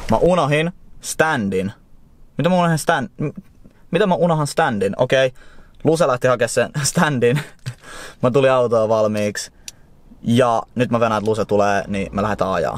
Mä unohin standin. Mitä mä unohan standin? Okei. Luse lähti hakemaan sen standin. Mä tulin autoon valmiiksi. Ja nyt mä venään, että Luse tulee, niin me lähdetään ajaa.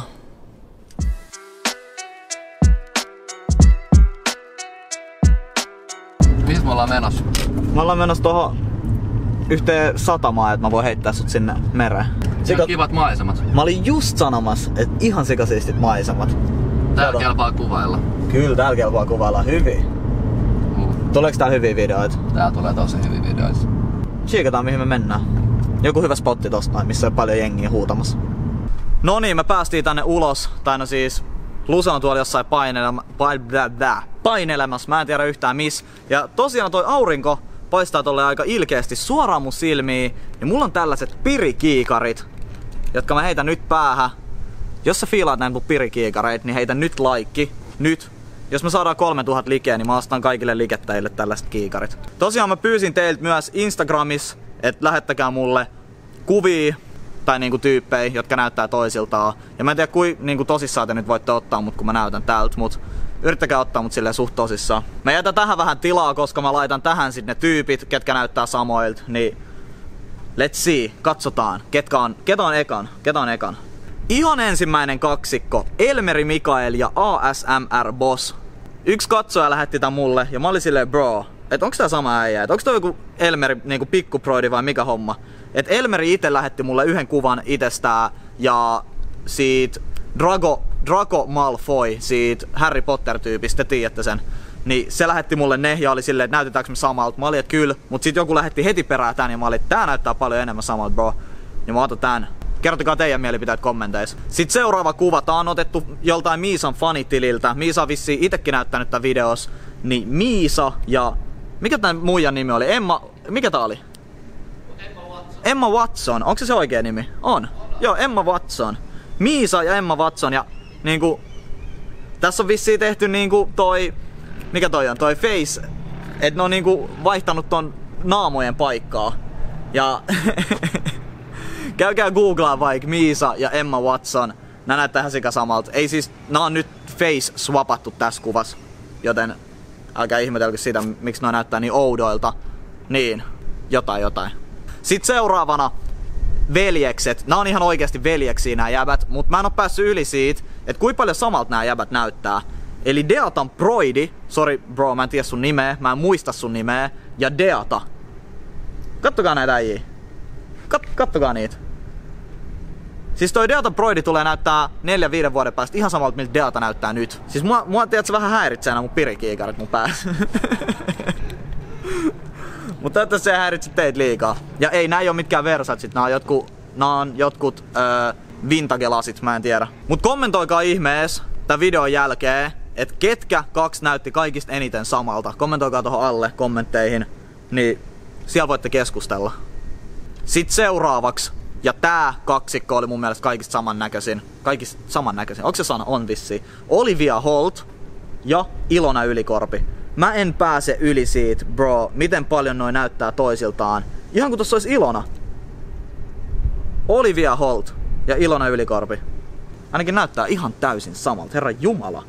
Mihin me ollaan menossa? Me ollaan menossa tohon yhteen satamaan, että mä voin heittää sut sinne mereen. Kivat maisemat. Mä olin just sanomassa, että ihan sikasiistit maisemat. Täällä kelpaa kuvailla. Kyllä, täällä kelpaa kuvailla hyvin. Tuleeko tää hyviä videoita? Tää tulee tosi hyviä videoita. Siikataan mihin me mennään. Joku hyvä spotti tosta noin, missä on paljon jengiä huutamassa. No niin, me päästiin tänne ulos. Tai no siis, Luse on tuolla jossain painelemassa. Mä en tiedä yhtään missä. Ja tosiaan toi aurinko paistaa tolle aika ilkeästi suoraan mun silmiin. Ja mulla on tällaiset pirikiikarit, jotka mä heitän nyt päähän. Jos sä fiilaat näin mun pirikiikareita, niin heitä nyt laikki. Nyt. Jos me saadaan 3000 likeä, niin mä ostan kaikille likettäjille tällaiset kiikarit. Tosiaan mä pyysin teiltä myös Instagramissa, että lähettäkää mulle kuvia tai niinku tyyppejä, jotka näyttää toisiltaan. Ja mä en tiedä niinku tosissaan te nyt voitte ottaa mut, kun mä näytän tältä, mut yrittäkää ottaa mut silleen suht tosissaan. Mä jätän tähän vähän tilaa, koska mä laitan tähän sit ne tyypit, ketkä näyttää samoilta. Niin let's see, katsotaan, ketä on ekan. Ihan ensimmäinen kaksikko, Elmeri Mikael ja ASMR Boss. Yksi katsoja lähetti tän mulle ja mä olin silleen bro, et onks tää sama äijä, et onks tää joku Elmeri niinku pikkuproidi vai mikä homma. Et Elmeri ite lähetti mulle yhden kuvan itestään ja siitä Draco Malfoy, siitä Harry Potter tyypistä, te tiedätte sen. Niin se lähetti mulle ne ja oli silleen, että näytetäänkö me samalta. Mä olin, että kyllä, mut sit joku lähetti heti perään tän ja mä olin, että tää näyttää paljon enemmän samalta bro. Ja mä otan tän. Kertokaa teidän mielipiteet kommenteissa. Sitten seuraava kuva, tää on otettu joltain Miisan fanitililtä. Miisa on vissiin itekin näyttänyt tän videos. Niin Miisa ja... Mikä tän muijan nimi oli? Mikä tää oli? Emma Watson. Onko se oikea nimi? On. Joo, Emma Watson. Miisa ja Emma Watson ja niinku... Tässä on vissiin tehty niinku toi... Mikä toi on? Toi face... Et ne on niinku vaihtanut ton naamojen paikkaa. Ja... Käykää googlaa vaikka Miisa ja Emma Watson. Nää näyttää ihan sika samalta. Ei siis, nää on nyt face swapattu tässä kuvassa. Joten älkää ihmetelkö siitä, miksi nää näyttää niin oudoilta. Niin, jotain. Sitten seuraavana veljekset. Nää on ihan oikeasti veljeksiä nää jäbät, mut mä en oo päässyt yli siitä, että kuinka paljon samalta nää jäbät näyttää. Eli Deatan Broidi, sorry bro, mä en tiedä sun nimeä, mä en muista sun nimeä, ja Deata. Kattokaa näitä äijiä. Kattokaa niitä. Siis toi Deata Broidi tulee näyttää 4-5 vuoden päästä ihan samalta miltä Deata näyttää nyt. Siis mua tiedätkö vähän häiritsee nää mun pirikiikarit mun päässä. Mutta toivottavasti se ei häiritse teitä liikaa. Ja ei, nää ei oo mitkään Versatsit, nää on jotkut vintage-lasit, mä en tiedä. Mut kommentoikaa ihmees tän videon jälkeen, että ketkä kaksi näytti kaikista eniten samalta. Kommentoikaa tohon alle kommentteihin, niin siellä voitte keskustella. Sitten seuraavaksi, ja tää kaksikko oli mun mielestä kaikista samannäköisin. Onko se sana? On vissiin. Olivia Holt ja Ilona Ylikorpi. Mä en pääse yli siitä, bro, miten paljon noi näyttää toisiltaan. Ihan kun tossa olisi Ilona. Olivia Holt ja Ilona Ylikorpi. Ainakin näyttää ihan täysin samalta, herra jumala.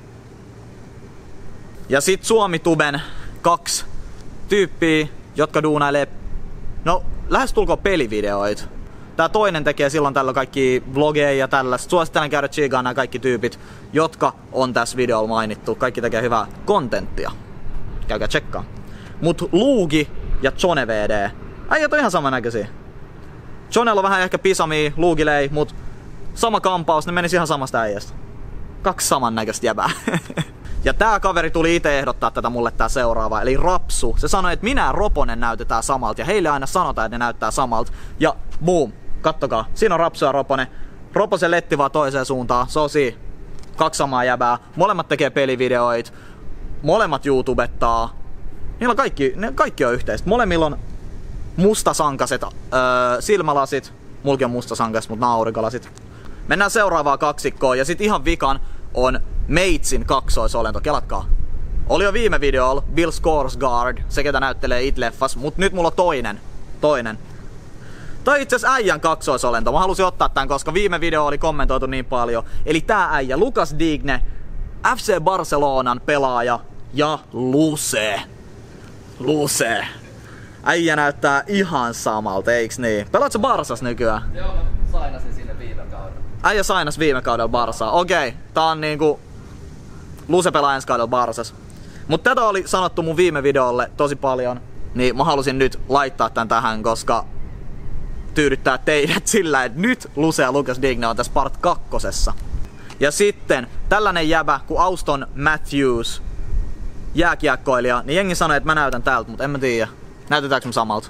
Ja sit Suomituben 2 tyyppiä, jotka duunailee, no lähestulkoon pelivideoit. Tää toinen tekee silloin tällöin kaikki vlogeja ja tällaista. Suosittelen käydä chigaan nämä kaikki tyypit, jotka on tässä videolla mainittu. Kaikki tekee hyvää kontenttia. Käykää tsekkaa. Mut Luugi ja Jone VD. Äijät on ihan samannäköisiä. Jonella on vähän ehkä pisamia, Luugille ei, mut sama kampaus, ne menisi ihan samasta äijästä. 2 samannäköistä jäbää. Ja tää kaveri tuli itse ehdottaa tätä mulle tää seuraava, eli Rapsu. Se sanoi, että minä ja Roponen näytetään samalta ja heille aina sanotaan, että ne näyttää samalta. Ja boom, kattokaa, siinä on Rapsu ja Roponen. Roposen letti vaan toiseen suuntaan, se on siinä. 2 samaa jäbää, molemmat tekee pelivideoita, molemmat YouTubettaa. Niillä kaikki on yhteistä. Molemmilla on mustasankaset silmälasit. Mulki on mustasankaset, mutta aurinkolasit. Mennään seuraavaan kaksikkoon ja sit ihan vikan on Meitsin kaksoisolento. Kelatkaa. Oli jo viime videolla Bill Skarsgård, se ketä näyttelee It-leffas, mut nyt mulla on toinen. Tai itse asiassa äijän kaksoisolento. Mä halusin ottaa tän, koska viime video oli kommentoitu niin paljon. Eli tää äijä, Lukas Digne, FC Barcelonan pelaaja ja Luse. Luse. Äijä näyttää ihan samalta, eiks niin? Pelaatko Barsas nykyään? Joo, mä sainasin sinne viime kaudella. Äijä sainas viime kaudella Barsaa. Okei, tää on niinku... Luse pelaa ensi kaudella Barsas. Mut tätä oli sanottu mun viime videolle tosi paljon. Niin mä halusin nyt laittaa tän tähän, koska... tyydyttää teidät sillä, että nyt Luse ja Lucas Digne on tässä part 2. Ja sitten tällainen jäbä kuin Auston Matthews, jääkiekkoilija, niin jengi sanoi, että mä näytän tältä, mutta en mä tiedä. Näytetäänkö mä samalta?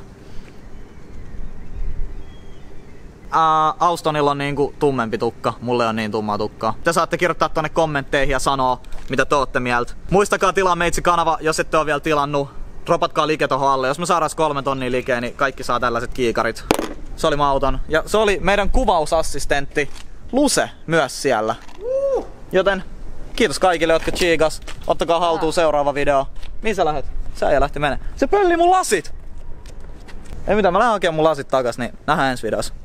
Austonilla on niinku tummempi tukka, mulle on niin tummaa tukkaa. Te saatte kirjoittaa tonne kommentteihin ja sanoa, mitä te ootte mieltä. Muistakaa tilaa meitsi kanava, jos ette oo vielä tilannut. Dropatkaa like tohon alle. Jos me saadaan 3 tonnia likeä, niin kaikki saa tällaiset kiikarit. Se oli mauton. Ja se oli meidän kuvausassistentti Luse myös siellä. Joten kiitos kaikille, jotka chiikas. Ottakaa haltuun seuraava video. Mihin sä lähet? Sä ei lähti mene. Se pölli mun lasit! Ei mitään, mä lähden hakemaan mun lasit takas, niin nähdään ensi videossa.